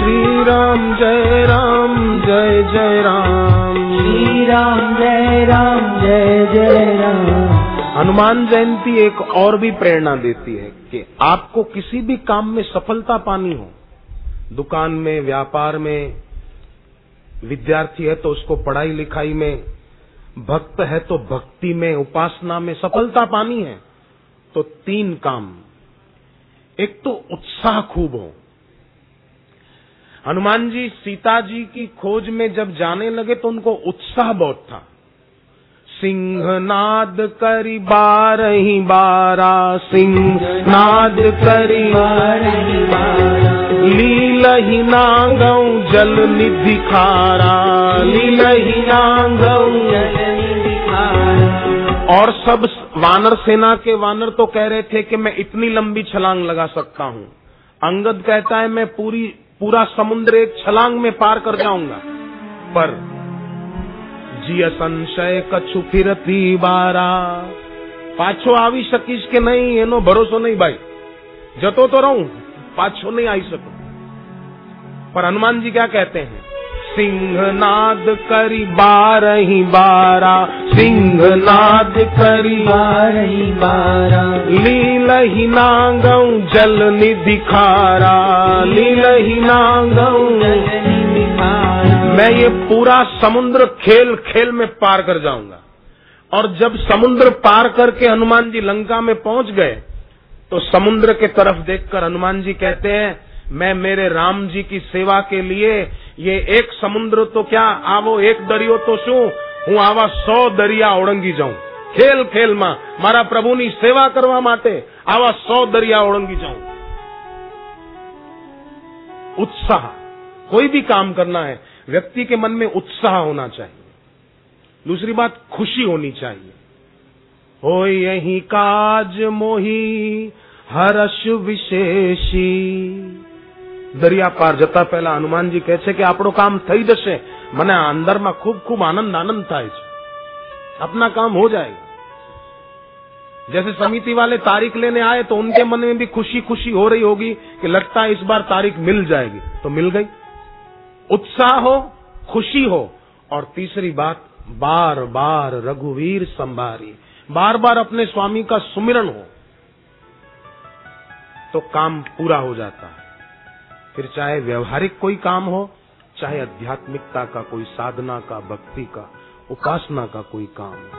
श्री राम जय जय राम, श्री राम जय जय राम। हनुमान जयंती एक और भी प्रेरणा देती है कि आपको किसी भी काम में सफलता पानी हो, दुकान में, व्यापार में, विद्यार्थी है तो उसको पढ़ाई लिखाई में, भक्त है तो भक्ति में, उपासना में सफलता पानी है तो 3 काम। एक तो उत्साह खूब हो। हनुमान जी सीता जी की खोज में जब जाने लगे तो उनको उत्साह बहुत था। सिंहनाद करी 12 बारा, सिंहनाद करी 12 बारा, लीलहि नांगऊ जल निधि खारा, लीलहि नांगऊ जल निधि खारा। और सब वानर सेना के वानर तो कह रहे थे कि मैं इतनी लंबी छलांग लगा सकता हूँ। अंगद कहता है मैं पूरा समुद्र एक छलांग में पार कर जाऊंगा। पर जिय संशय कछु फिरती बारा, पाछो आवी सकीश के नहीं, एनो भरोसो नहीं भाई, जतो तो रहूं, पाछो नहीं आई सकूं। पर हनुमान जी क्या कहते हैं? सिंहनाद करी 12 बारा, सिंहनाद करी 12 बारा, लीलहि नांगऊ जल निधि खारा, लीलहि नांगऊ जल निधि खारा। मैं ये पूरा समुद्र खेल खेल में पार कर जाऊंगा। और जब समुद्र पार करके हनुमान जी लंका में पहुंच गए तो समुद्र के तरफ देखकर हनुमान जी कहते हैं मैं मेरे राम जी की सेवा के लिए ये एक समुद्र तो क्या आवो एक दरियो तो शू हूँ आवा 100 दरिया ओळंगी जाऊं। खेल खेल में मारा प्रभुनी सेवा करवा माटे आवा 100 दरिया ओळंगी जाऊं। उत्साह, कोई भी काम करना है व्यक्ति के मन में उत्साह होना चाहिए। दूसरी बात, खुशी होनी चाहिए। हो यही काज मोही हर्ष विशेषी। दरिया पार जता पहला हनुमान जी कहे छे कि आपणो काम थई जशे, मने अंदर में खूब खूब आनंद थाय छे, अपना काम हो जाएगा। जैसे समिति वाले तारीख लेने आए तो उनके मन में भी खुशी खुशी हो रही होगी कि लगता है इस बार तारीख मिल जाएगी, तो मिल गई। उत्साह हो, खुशी हो। और तीसरी बात, बार बार रघुवीर संभारी, बार बार अपने स्वामी का सुमिरन हो तो काम पूरा हो जाता है। फिर चाहे व्यवहारिक कोई काम हो, चाहे आध्यात्मिकता का, कोई साधना का, भक्ति का, उपासना का कोई काम हो।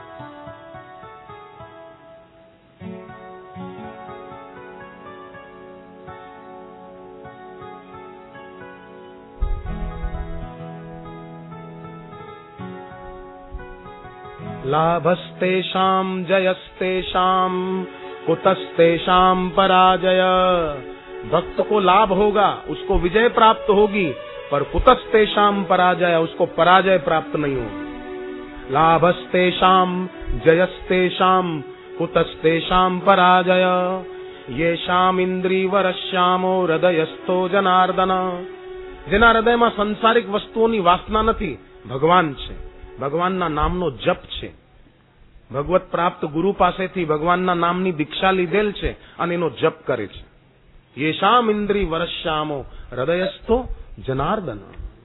लाभस्तेषां जयस्तेषां कुतस्तेषां पराजय। भक्त को लाभ होगा, उसको विजय प्राप्त होगी, पर कुतस्तेषां पराजय, उसको पराजय प्राप्त नहीं होगी। लाभस्तेषां जयस्तेषां कुतस्तेषां पराजय, येषां इंद्रियवरश्यामो हृदयस्थो जनार्दन। જેના હૃદયમાં સંસારિક વસ્તુઓની વાસના નથી, ભગવાન છે, ભગવાનના નામનો જપ છે, ભગવત પ્રાપ્ત ગુરુ પાસેથી ભગવાનના નામની દીક્ષા લીધેલ છે અને એનો જપ કરે છે। येषाम इंद्रिय वरश्यामो हृदयस्थो जनार्दन।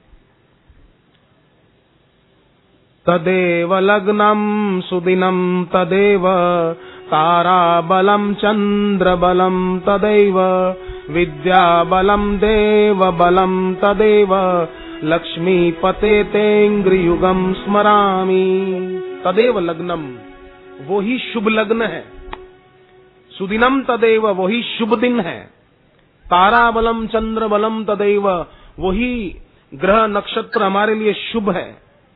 तदेव लग्नं सुदिनं तदेव ताराबलं चंद्रबलं तदैव विद्याबलं देवबलं तदेव लक्ष्मीपते तेंग्रियुगं स्मरामि। तदेव लग्नम, वो ही शुभ लग्न है। सुदिनम तदेव, वही शुभ दिन है। ताराबलम चंद्रबलम तदैव, वही ग्रह नक्षत्र हमारे लिए शुभ है।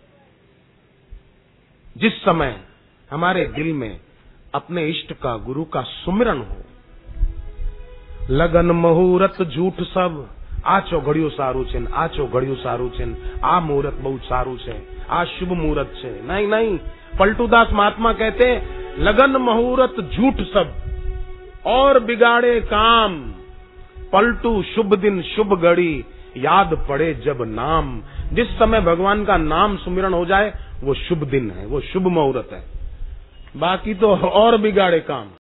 जिस समय हमारे दिल में अपने इष्ट का, गुरु का सुमिरन हो। लगन मुहूर्त झूठ सब, आचो घड़ियो सारू छे, आचो घड़ियो सारू छे, आ मुहूर्त बहुत सारू छे, आ शुभ मुहूर्त छे। नहीं नहीं, पलटूदास महात्मा कहते लगन मुहूर्त झूठ सब और बिगाड़े काम, पलटू शुभ दिन शुभ घड़ी, याद पड़े जब नाम। जिस समय भगवान का नाम सुमिरन हो जाए वो शुभ दिन है, वो शुभ मुहूर्त है। बाकी तो और बिगाड़े काम।